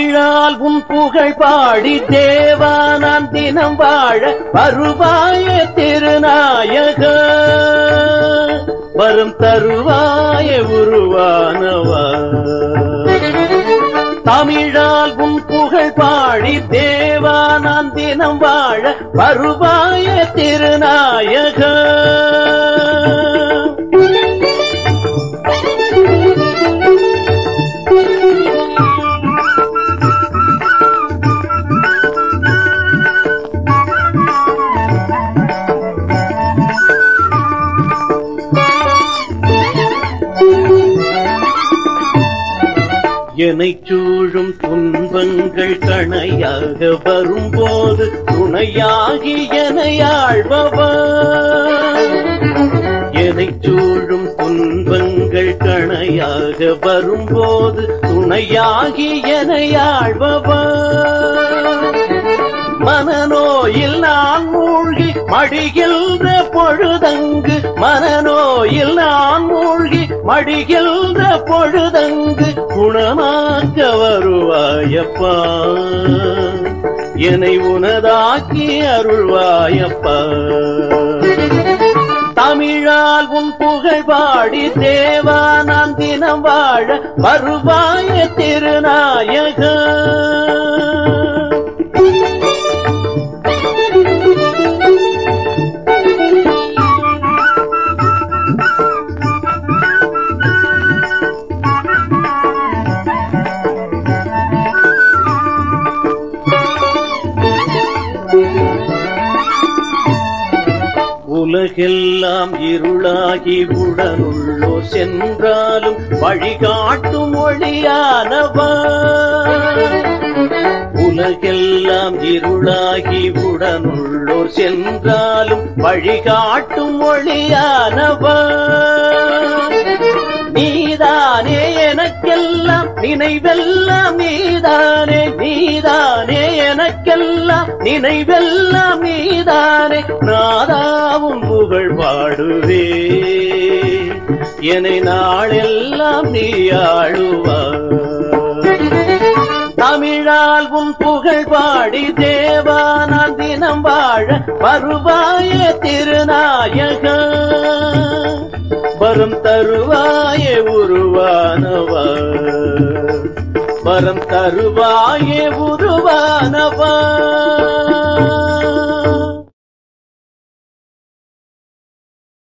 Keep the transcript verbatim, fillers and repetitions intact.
தமிழால் உன் புகழ் பாடி தேவா நான் தினம் வாழ வருவாய திருநாயக வரும் தருவாய உருவானவா தமிழால் உன் புகழ் பாடி தேவா நான் தினம் வாழ வருவாய திருநாயக என்னைச் சூழும் துன்பங்கள் கணையாக வரும்போது துணையாகி எனையாழ்பவா என்னைச் சூழும் துன்பங்கள் கணையாக வரும்போது துணையாகி எனையாழ்பவா மனநோயில் நான் மூழ்கி மடிகின்ற பொழுதங்கு மனநோயில் நான் மூழ்கி மடிகின்ற பொழுதங்கு குணமாக்க வருவாயப்பா என்னை உனதாக்கி அருள்வாயப்பா தமிழால் உன் புகழ் பாடி தேவா நான் தினம் வாழ வருவாய திருநாயக உலகெல்லாம் இருளாகி உடனுள்ளோ சென்றாலும் வழிகாட்டும் ஒளியானவா உலகெல்லாம் இருளாகி உடனுள்ளோர் சென்றாலும் வழிகாட்டும் ஒளியானவா நீதானே எனக்கெல்லாம் நினைவெல்லாம் நீதானே நீதானே எனக்கெல்லாம் நினைவெல்லாம் நீதானே நாதாவும் புகழ் பாடுவே என்னை நாளெல்லாம் நீ ஆளுவாய் தமிழால் உன் புகழ் பாடி தேவா நான் தினம் வாழ வருவாய திருநாயக வரம் தருவாய உருவானவா வரம் தருவாய உருவானவா